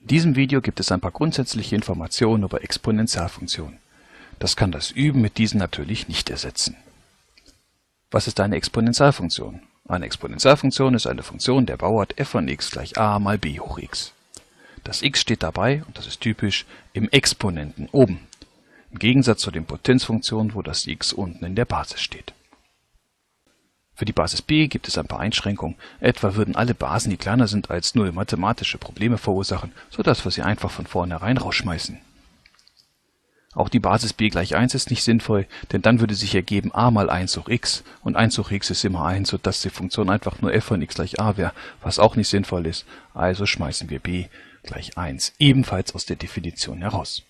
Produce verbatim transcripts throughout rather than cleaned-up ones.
diesem Video gibt es ein paar grundsätzliche Informationen über Exponentialfunktionen. Das kann das Üben mit diesen natürlich nicht ersetzen. Was ist eine Exponentialfunktion? Eine Exponentialfunktion ist eine Funktion der Bauart f von x gleich a mal b hoch x. Das x steht dabei, und das ist typisch, im Exponenten oben, im Gegensatz zu den Potenzfunktionen, wo das x unten in der Basis steht. Für die Basis b gibt es ein paar Einschränkungen, etwa würden alle Basen, die kleiner sind als null, mathematische Probleme verursachen, sodass wir sie einfach von vornherein rausschmeißen. Auch die Basis b gleich eins ist nicht sinnvoll, denn dann würde sich ergeben a mal eins hoch x, und eins hoch x ist immer eins, sodass die Funktion einfach nur f von x gleich a wäre, was auch nicht sinnvoll ist, also schmeißen wir b gleich eins ebenfalls aus der Definition heraus.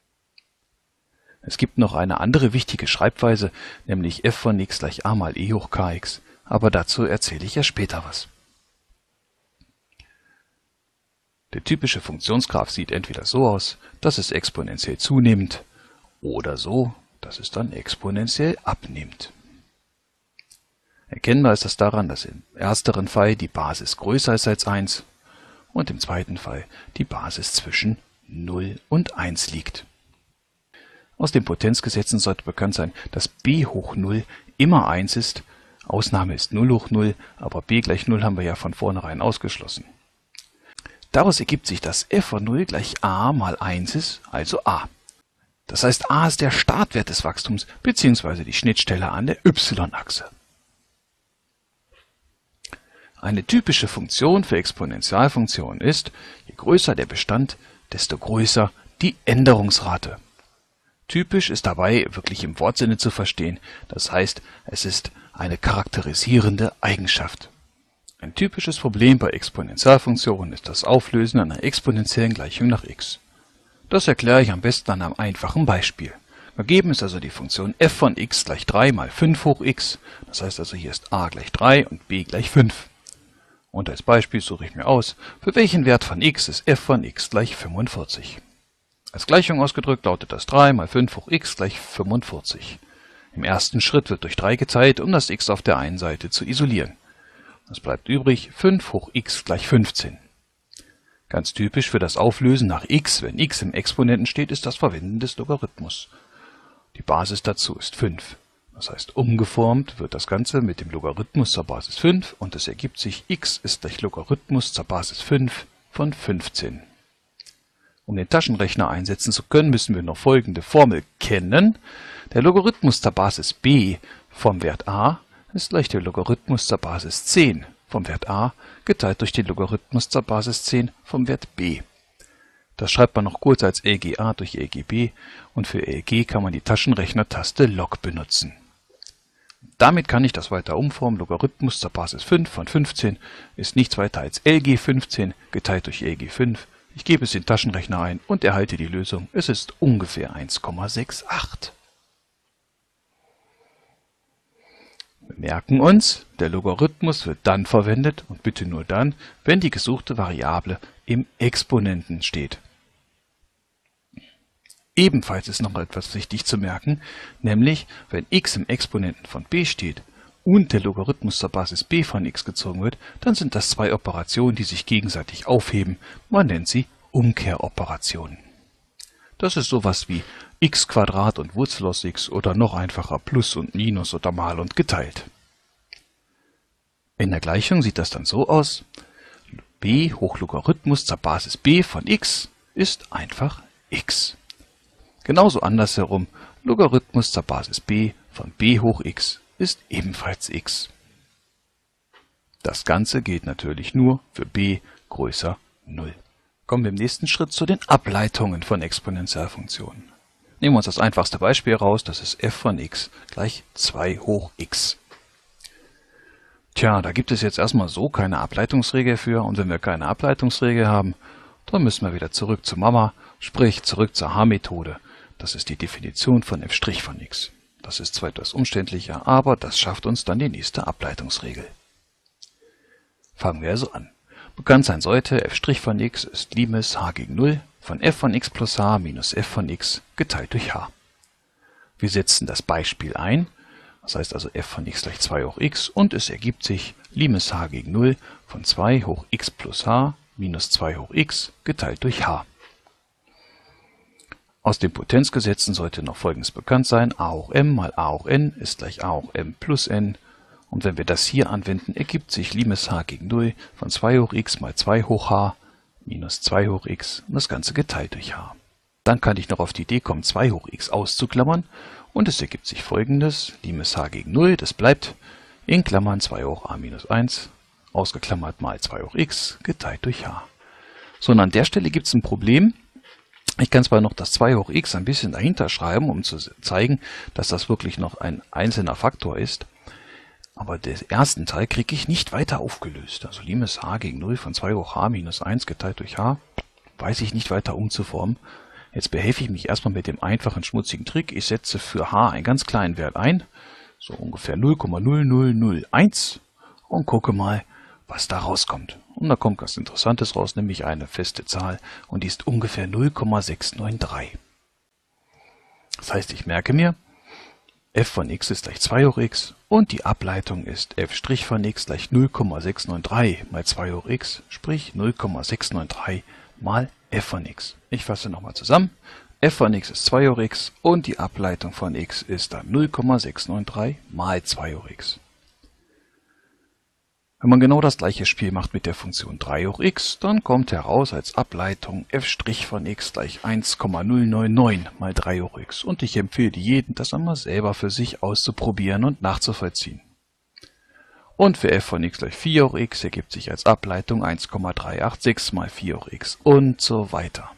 Es gibt noch eine andere wichtige Schreibweise, nämlich f von x gleich a mal e hoch kx, aber dazu erzähle ich ja später was. Der typische Funktionsgraph sieht entweder so aus, dass es exponentiell zunimmt, oder so, dass es dann exponentiell abnimmt. Erkennbar ist das daran, dass im ersteren Fall die Basis größer ist als eins und im zweiten Fall die Basis zwischen null und eins liegt. Aus den Potenzgesetzen sollte bekannt sein, dass b hoch null immer eins ist, Ausnahme ist null hoch null, aber b gleich null haben wir ja von vornherein ausgeschlossen. Daraus ergibt sich, dass f von null gleich a mal eins ist, also a. Das heißt, a ist der Startwert des Wachstums bzw. die Schnittstelle an der y-Achse. Eine typische Funktion für Exponentialfunktionen ist, je größer der Bestand, desto größer die Änderungsrate. Typisch ist dabei wirklich im Wortsinne zu verstehen, das heißt, es ist eine charakterisierende Eigenschaft. Ein typisches Problem bei Exponentialfunktionen ist das Auflösen einer exponentiellen Gleichung nach x. Das erkläre ich am besten an einem einfachen Beispiel. Gegeben ist also die Funktion f von x gleich drei mal fünf hoch x, das heißt also hier ist a gleich drei und b gleich fünf. Und als Beispiel suche ich mir aus, für welchen Wert von x ist f von x gleich fünfundvierzig. Als Gleichung ausgedrückt lautet das drei mal fünf hoch x gleich fünfundvierzig. Im ersten Schritt wird durch drei geteilt, um das x auf der einen Seite zu isolieren. Es bleibt übrig fünf hoch x gleich fünfzehn. Ganz typisch für das Auflösen nach x, wenn x im Exponenten steht, ist das Verwenden des Logarithmus. Die Basis dazu ist fünf. Das heißt, umgeformt wird das Ganze mit dem Logarithmus zur Basis fünf und es ergibt sich, x ist gleich Logarithmus zur Basis fünf von fünfzehn. Um den Taschenrechner einsetzen zu können, müssen wir noch folgende Formel kennen. Der Logarithmus zur Basis b vom Wert a ist gleich der Logarithmus zur Basis zehn vom Wert a geteilt durch den Logarithmus zur Basis zehn vom Wert b. Das schreibt man noch kurz als L G a durch L G b und für L G kann man die Taschenrechner-Taste Log benutzen. Damit kann ich das weiter umformen. Logarithmus zur Basis fünf von fünfzehn ist nichts weiter als L G fünfzehn geteilt durch L G fünf. Ich gebe es in den Taschenrechner ein und erhalte die Lösung. Es ist ungefähr eins Komma achtundsiebzig. Wir merken uns, der Logarithmus wird dann verwendet und bitte nur dann, wenn die gesuchte Variable im Exponenten steht. Ebenfalls ist noch etwas wichtig zu merken, nämlich wenn x im Exponenten von b steht und der Logarithmus zur Basis b von x gezogen wird, dann sind das zwei Operationen, die sich gegenseitig aufheben. Man nennt sie Umkehroperationen. Das ist sowas wie x Quadrat und Wurzel aus x oder noch einfacher Plus und Minus oder Mal und geteilt. In der Gleichung sieht das dann so aus: b hoch Logarithmus zur Basis b von x ist einfach x. Genauso andersherum, Logarithmus zur Basis b von b hoch x ist ebenfalls x. Das Ganze gilt natürlich nur für b größer null. Kommen wir im nächsten Schritt zu den Ableitungen von Exponentialfunktionen. Nehmen wir uns das einfachste Beispiel heraus, das ist f von x gleich zwei hoch x. Tja, da gibt es jetzt erstmal so keine Ableitungsregel für, und wenn wir keine Ableitungsregel haben, dann müssen wir wieder zurück zu Mama, sprich zurück zur H-Methode. Das ist die Definition von f' von x. Das ist zwar etwas umständlicher, aber das schafft uns dann die nächste Ableitungsregel. Fangen wir also an. Bekannt sein sollte, f' von x ist Limes h gegen null von f von x plus h minus f von x geteilt durch h. Wir setzen das Beispiel ein, das heißt also f von x gleich zwei hoch x und es ergibt sich Limes h gegen null von zwei hoch x plus h minus zwei hoch x geteilt durch h. Aus den Potenzgesetzen sollte noch Folgendes bekannt sein. A hoch m mal a hoch n ist gleich a hoch m plus n. Und wenn wir das hier anwenden, ergibt sich Limes h gegen null von zwei hoch x mal zwei hoch h minus zwei hoch x und das Ganze geteilt durch h. Dann kann ich noch auf die Idee kommen, zwei hoch x auszuklammern und es ergibt sich Folgendes. Limes h gegen null, das bleibt in Klammern zwei hoch a minus eins, ausgeklammert mal zwei hoch x geteilt durch h. So, und an der Stelle gibt es ein Problem. Ich kann zwar noch das zwei hoch x ein bisschen dahinter schreiben, um zu zeigen, dass das wirklich noch ein einzelner Faktor ist. Aber den ersten Teil kriege ich nicht weiter aufgelöst. Also Limes h gegen null von zwei hoch h minus eins geteilt durch h, weiß ich nicht weiter umzuformen. Jetzt behelfe ich mich erstmal mit dem einfachen, schmutzigen Trick. Ich setze für h einen ganz kleinen Wert ein, so ungefähr null Komma null null null eins und gucke mal, was da rauskommt. Und da kommt was Interessantes raus, nämlich eine feste Zahl und die ist ungefähr null Komma sechs neun drei. Das heißt, ich merke mir, f von x ist gleich zwei hoch x und die Ableitung ist f' von x gleich null Komma sechs neun drei mal zwei hoch x, sprich null Komma sechs neun drei mal f von x. Ich fasse nochmal zusammen. F von x ist zwei hoch x und die Ableitung von x ist dann null Komma sechs neun drei mal zwei hoch x. Wenn man genau das gleiche Spiel macht mit der Funktion drei hoch x, dann kommt heraus als Ableitung f' von x gleich eins Komma null neun neun mal drei hoch x. Und ich empfehle jedem, das einmal selber für sich auszuprobieren und nachzuvollziehen. Und für f von x gleich vier hoch x ergibt sich als Ableitung eins Komma drei acht sechs mal vier hoch x und so weiter.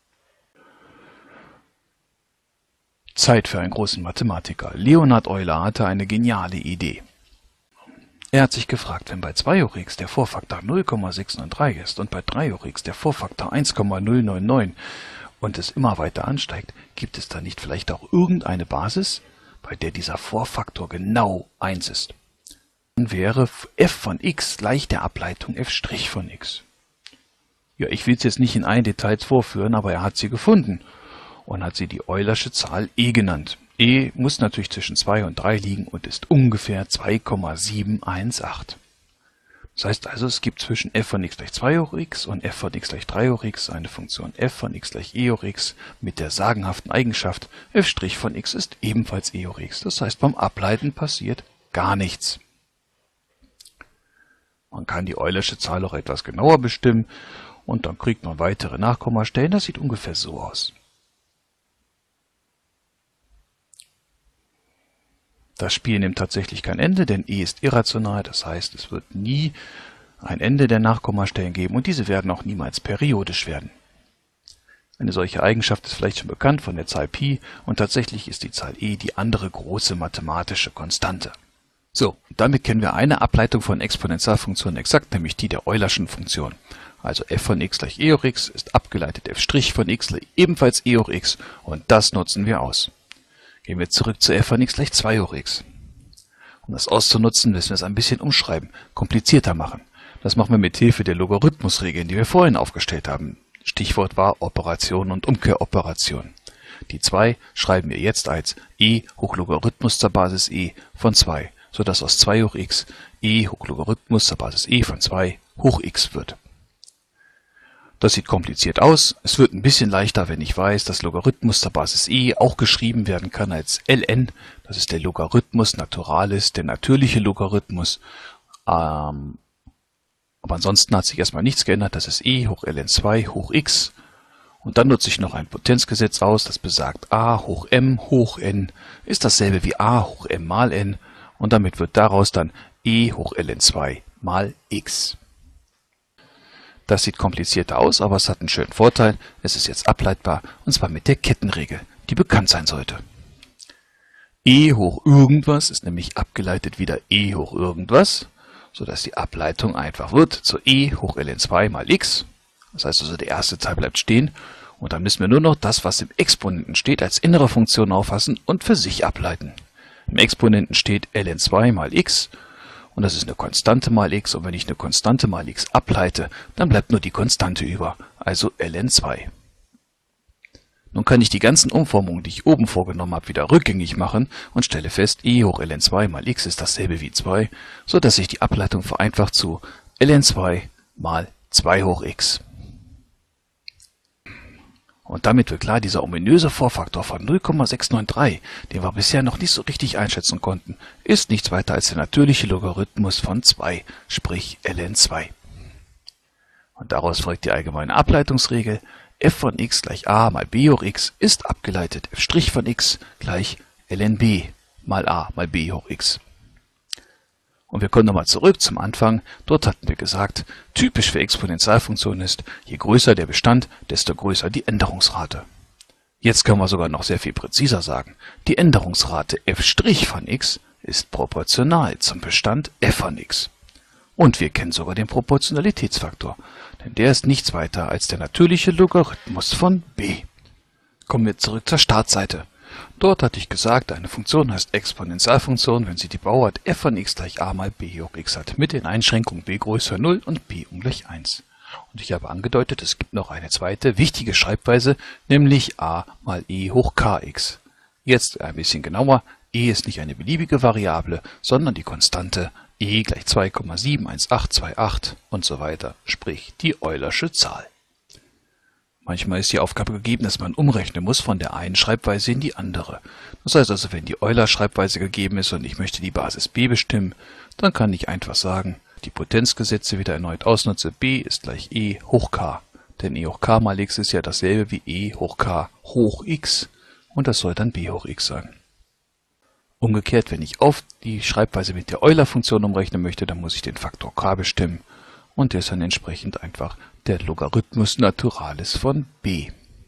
Zeit für einen großen Mathematiker. Leonhard Euler hatte eine geniale Idee. Er hat sich gefragt, wenn bei zwei hoch x der Vorfaktor null Komma sechs neun drei ist und bei drei hoch x der Vorfaktor eins Komma null neun neun und es immer weiter ansteigt, gibt es da nicht vielleicht auch irgendeine Basis, bei der dieser Vorfaktor genau eins ist? Dann wäre f von x gleich der Ableitung f' von x. Ja, ich will es jetzt nicht in allen Details vorführen, aber er hat sie gefunden und hat sie die Eulersche Zahl e genannt. E muss natürlich zwischen zwei und drei liegen und ist ungefähr zwei Komma sieben eins acht. Das heißt also, es gibt zwischen f von x gleich zwei hoch x und f von x gleich drei hoch x eine Funktion f von x gleich e hoch x mit der sagenhaften Eigenschaft, f' von x ist ebenfalls e hoch x. Das heißt, beim Ableiten passiert gar nichts. Man kann die Eulersche Zahl auch etwas genauer bestimmen und dann kriegt man weitere Nachkommastellen. Das sieht ungefähr so aus. Das Spiel nimmt tatsächlich kein Ende, denn e ist irrational, das heißt, es wird nie ein Ende der Nachkommastellen geben und diese werden auch niemals periodisch werden. Eine solche Eigenschaft ist vielleicht schon bekannt von der Zahl Pi und tatsächlich ist die Zahl e die andere große mathematische Konstante. So, damit kennen wir eine Ableitung von Exponentialfunktionen exakt, nämlich die der Eulerschen Funktion. Also f von x gleich e hoch x ist abgeleitet f' von x ebenfalls e hoch x und das nutzen wir aus. Gehen wir zurück zu f von x gleich zwei hoch x. Um das auszunutzen, müssen wir es ein bisschen umschreiben, komplizierter machen. Das machen wir mit Hilfe der Logarithmusregeln, die wir vorhin aufgestellt haben. Stichwort war Operation und Umkehroperation. Die zwei schreiben wir jetzt als e hoch Logarithmus zur Basis e von zwei, sodass aus zwei hoch x e hoch Logarithmus zur Basis e von zwei hoch x wird. Das sieht kompliziert aus. Es wird ein bisschen leichter, wenn ich weiß, dass Logarithmus zur Basis e auch geschrieben werden kann als ln. Das ist der Logarithmus Naturalis, der natürliche Logarithmus. Ähm, aber ansonsten hat sich erstmal nichts geändert. Das ist e hoch ln zwei hoch x. Und dann nutze ich noch ein Potenzgesetz aus, das besagt a hoch m hoch n ist dasselbe wie a hoch m mal n. Und damit wird daraus dann e hoch ln zwei mal x. Das sieht komplizierter aus, aber es hat einen schönen Vorteil. Es ist jetzt ableitbar, und zwar mit der Kettenregel, die bekannt sein sollte. E hoch irgendwas ist nämlich abgeleitet wieder e hoch irgendwas, sodass die Ableitung einfach wird zu e hoch ln zwei mal x. Das heißt also, der erste Teil bleibt stehen. Und dann müssen wir nur noch das, was im Exponenten steht, als innere Funktion auffassen und für sich ableiten. Im Exponenten steht ln zwei mal x. Und das ist eine Konstante mal x. Und wenn ich eine Konstante mal x ableite, dann bleibt nur die Konstante über, also ln zwei. Nun kann ich die ganzen Umformungen, die ich oben vorgenommen habe, wieder rückgängig machen und stelle fest, e hoch ln zwei mal x ist dasselbe wie zwei, sodass ich die Ableitung vereinfacht zu ln zwei mal zwei hoch x. Und damit wird klar, dieser ominöse Vorfaktor von null Komma sechs neun drei, den wir bisher noch nicht so richtig einschätzen konnten, ist nichts weiter als der natürliche Logarithmus von zwei, sprich ln zwei. Und daraus folgt die allgemeine Ableitungsregel: f von x gleich a mal b hoch x ist abgeleitet f' von x gleich ln b mal a mal b hoch x. Und wir kommen nochmal zurück zum Anfang. Dort hatten wir gesagt, typisch für Exponentialfunktionen ist, je größer der Bestand, desto größer die Änderungsrate. Jetzt können wir sogar noch sehr viel präziser sagen. Die Änderungsrate f' von x ist proportional zum Bestand f von x. Und wir kennen sogar den Proportionalitätsfaktor, denn der ist nichts weiter als der natürliche Logarithmus von b. Kommen wir zurück zur Startseite. Dort hatte ich gesagt, eine Funktion heißt Exponentialfunktion, wenn sie die Bauart f von x gleich a mal b hoch x hat, mit den Einschränkungen b größer null und b ungleich eins. Und ich habe angedeutet, es gibt noch eine zweite wichtige Schreibweise, nämlich a mal e hoch kx. Jetzt ein bisschen genauer: e ist nicht eine beliebige Variable, sondern die Konstante e gleich zwei Komma sieben eins acht zwei acht und so weiter, sprich die Eulersche Zahl. Manchmal ist die Aufgabe gegeben, dass man umrechnen muss von der einen Schreibweise in die andere. Das heißt also, wenn die Euler-Schreibweise gegeben ist und ich möchte die Basis b bestimmen, dann kann ich einfach sagen, die Potenzgesetze wieder erneut ausnutze, b ist gleich e hoch k. Denn e hoch k mal x ist ja dasselbe wie e hoch k hoch x und das soll dann b hoch x sein. Umgekehrt, wenn ich auf die Schreibweise mit der Euler-Funktion umrechnen möchte, dann muss ich den Faktor k bestimmen und der ist dann entsprechend einfach der Logarithmus Naturalis von b.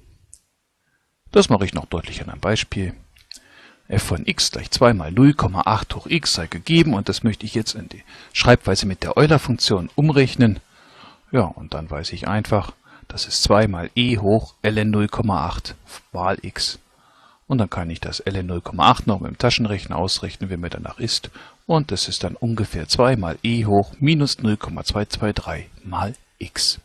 Das mache ich noch deutlich an einem Beispiel. F von x gleich zwei mal null Komma acht hoch x sei gegeben und das möchte ich jetzt in die Schreibweise mit der Euler-Funktion umrechnen. Ja, und dann weiß ich einfach, das ist zwei mal e hoch ln null Komma acht mal x. Und dann kann ich das ln null Komma acht noch mit dem Taschenrechner ausrechnen, wie mir danach ist. Und das ist dann ungefähr zwei mal e hoch minus null Komma zwei zwei drei mal x.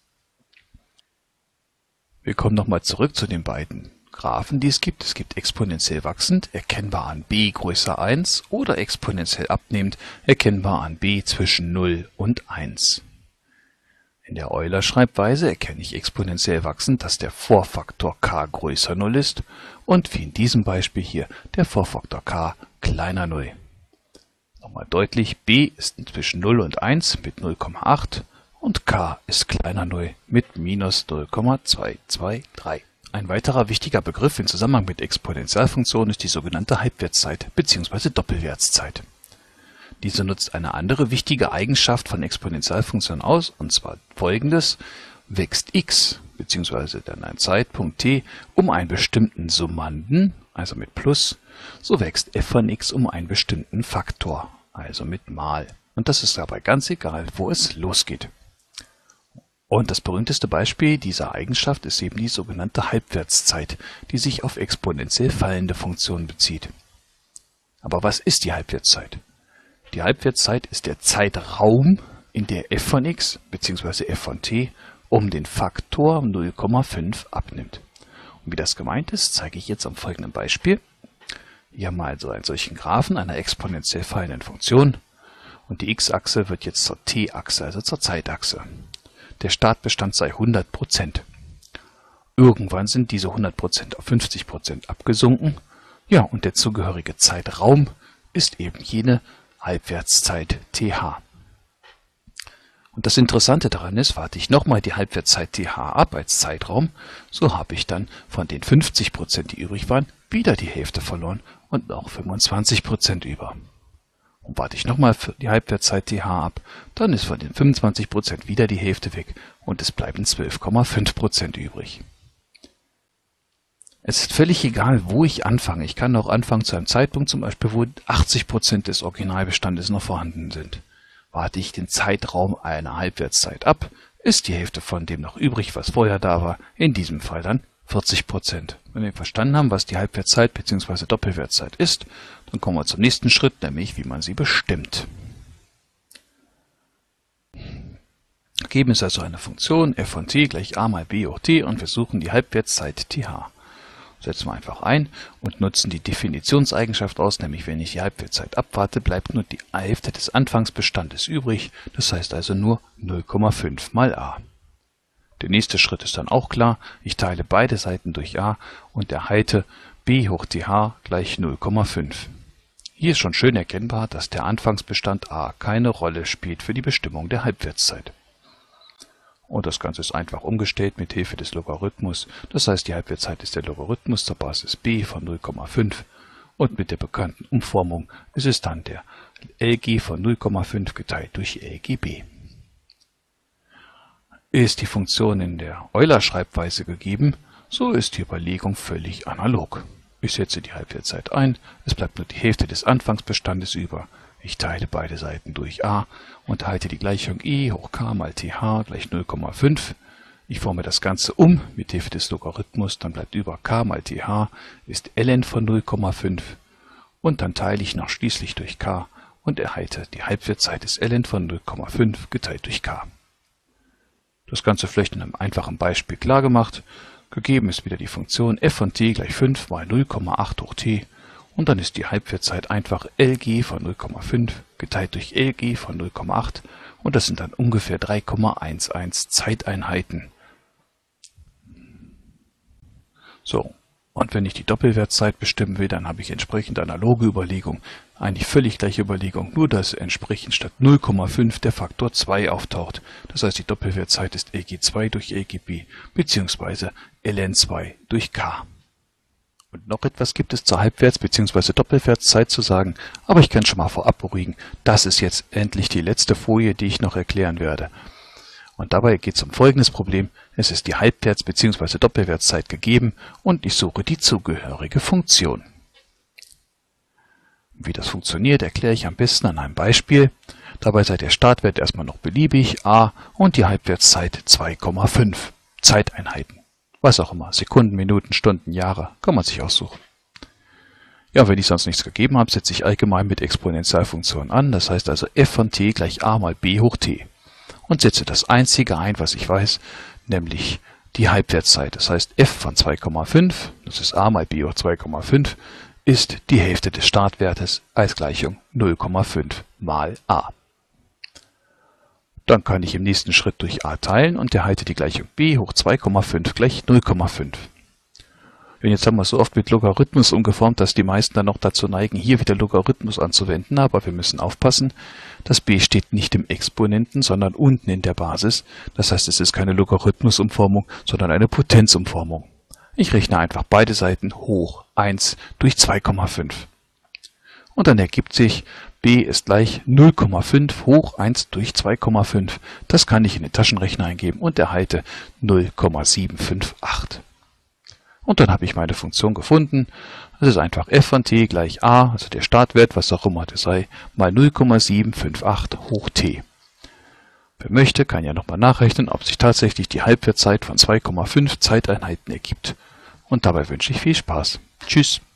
Wir kommen nochmal zurück zu den beiden Graphen, die es gibt. Es gibt exponentiell wachsend, erkennbar an b größer eins, oder exponentiell abnehmend, erkennbar an b zwischen null und eins. In der Euler-Schreibweise erkenne ich exponentiell wachsend, dass der Vorfaktor k größer null ist und wie in diesem Beispiel hier der Vorfaktor k kleiner null. Nochmal deutlich, b ist zwischen null und eins mit null Komma acht und k ist kleiner null mit minus null Komma zwei zwei drei. Ein weiterer wichtiger Begriff im Zusammenhang mit Exponentialfunktionen ist die sogenannte Halbwertszeit bzw. Doppelwertszeit. Diese nutzt eine andere wichtige Eigenschaft von Exponentialfunktionen aus, und zwar folgendes: Wächst x bzw. dann ein Zeitpunkt t um einen bestimmten Summanden, also mit Plus, so wächst f von x um einen bestimmten Faktor, also mit Mal. Und das ist dabei ganz egal, wo es losgeht. Und das berühmteste Beispiel dieser Eigenschaft ist eben die sogenannte Halbwertszeit, die sich auf exponentiell fallende Funktionen bezieht. Aber was ist die Halbwertszeit? Die Halbwertszeit ist der Zeitraum, in der f von x bzw. f von t um den Faktor null Komma fünf abnimmt. Und wie das gemeint ist, zeige ich jetzt am folgenden Beispiel. Hier haben wir also einen solchen Graphen einer exponentiell fallenden Funktion und die x-Achse wird jetzt zur t-Achse, also zur Zeitachse. Der Startbestand sei hundert Prozent. Irgendwann sind diese hundert Prozent auf fünfzig Prozent abgesunken. Ja, und der zugehörige Zeitraum ist eben jene Halbwertszeit T H. Und das Interessante daran ist, warte ich nochmal die Halbwertszeit T H ab als Zeitraum, so habe ich dann von den fünfzig Prozent, die übrig waren, wieder die Hälfte verloren und noch fünfundzwanzig Prozent über. Und warte ich nochmal für die Halbwertszeit T H ab, dann ist von den fünfundzwanzig Prozent wieder die Hälfte weg und es bleiben zwölf Komma fünf Prozent übrig. Es ist völlig egal, wo ich anfange. Ich kann auch anfangen zu einem Zeitpunkt, zum Beispiel, wo achtzig Prozent des Originalbestandes noch vorhanden sind. Warte ich den Zeitraum einer Halbwertszeit ab, ist die Hälfte von dem noch übrig, was vorher da war, in diesem Fall dann vierzig Prozent. Wenn wir verstanden haben, was die Halbwertszeit bzw. Doppelwertzeit ist, dann kommen wir zum nächsten Schritt, nämlich wie man sie bestimmt. Geben ist also eine Funktion f von t gleich a mal b hoch t und wir suchen die Halbwertszeit T H. setzen wir einfach ein und nutzen die Definitionseigenschaft aus, nämlich wenn ich die Halbwertszeit abwarte, bleibt nur die Hälfte des Anfangsbestandes übrig, das heißt also nur null Komma fünf mal a. Der nächste Schritt ist dann auch klar, ich teile beide Seiten durch a und erhalte b hoch th gleich null Komma fünf. Hier ist schon schön erkennbar, dass der Anfangsbestand a keine Rolle spielt für die Bestimmung der Halbwertszeit. Und das Ganze ist einfach umgestellt mit Hilfe des Logarithmus. Das heißt, die Halbwertszeit ist der Logarithmus zur Basis b von null Komma fünf. Und mit der bekannten Umformung ist es dann der Lg von null Komma fünf geteilt durch Lgb. Ist die Funktion in der Euler-Schreibweise gegeben, so ist die Überlegung völlig analog. Ich setze die Halbwertszeit ein, es bleibt nur die Hälfte des Anfangsbestandes über. Ich teile beide Seiten durch a und erhalte die Gleichung e hoch k mal th gleich null Komma fünf. Ich forme das Ganze um mit Hilfe des Logarithmus, dann bleibt über k mal th ist ln von null Komma fünf und dann teile ich noch schließlich durch k und erhalte die Halbwertszeit des ln von null Komma fünf geteilt durch k. Das Ganze vielleicht in einem einfachen Beispiel klar gemacht. Gegeben ist wieder die Funktion f von t gleich fünf mal null Komma acht hoch t. Und dann ist die Halbwertszeit einfach Lg von null Komma fünf geteilt durch Lg von null Komma acht und das sind dann ungefähr drei Komma elf Zeiteinheiten. So, und wenn ich die Doppelwertzeit bestimmen will, dann habe ich entsprechend analoge Überlegung, eigentlich völlig gleiche Überlegung, nur dass entsprechend statt null Komma fünf der Faktor zwei auftaucht. Das heißt, die Doppelwertzeit ist Lg zwei durch Lgb bzw. ln zwei durch k. Und noch etwas gibt es zur Halbwerts- bzw. Doppelwertszeit zu sagen, aber ich kann schon mal vorab beruhigen, das ist jetzt endlich die letzte Folie, die ich noch erklären werde. Und dabei geht es um folgendes Problem, es ist die Halbwerts- bzw. Doppelwertszeit gegeben und ich suche die zugehörige Funktion. Wie das funktioniert, erkläre ich am besten an einem Beispiel. Dabei sei der Startwert erstmal noch beliebig, a, und die Halbwertszeit zwei Komma fünf Zeiteinheiten. Was auch immer, Sekunden, Minuten, Stunden, Jahre, kann man sich aussuchen. Ja, wenn ich sonst nichts gegeben habe, setze ich allgemein mit Exponentialfunktionen an, das heißt also f von t gleich a mal b hoch t. Und setze das Einzige ein, was ich weiß, nämlich die Halbwertszeit. Das heißt f von zwei Komma fünf, das ist a mal b hoch zwei Komma fünf, ist die Hälfte des Startwertes als Gleichung null Komma fünf mal a. Dann kann ich im nächsten Schritt durch a teilen und erhalte die Gleichung b hoch zwei Komma fünf gleich null Komma fünf. Und jetzt haben wir es so oft mit Logarithmus umgeformt, dass die meisten dann noch dazu neigen, hier wieder Logarithmus anzuwenden, aber wir müssen aufpassen, das b steht nicht im Exponenten, sondern unten in der Basis. Das heißt, es ist keine Logarithmusumformung, sondern eine Potenzumformung. Ich rechne einfach beide Seiten hoch eins durch zwei Komma fünf. Und dann ergibt sich, b ist gleich null Komma fünf hoch eins durch zwei Komma fünf. Das kann ich in den Taschenrechner eingeben und erhalte null Komma sieben fünf acht. Und dann habe ich meine Funktion gefunden. Das ist einfach f von t gleich a, also der Startwert, was auch immer das sei, mal null Komma sieben fünf acht hoch t. Wer möchte, kann ja nochmal nachrechnen, ob sich tatsächlich die Halbwertszeit von zwei Komma fünf Zeiteinheiten ergibt. Und dabei wünsche ich viel Spaß. Tschüss.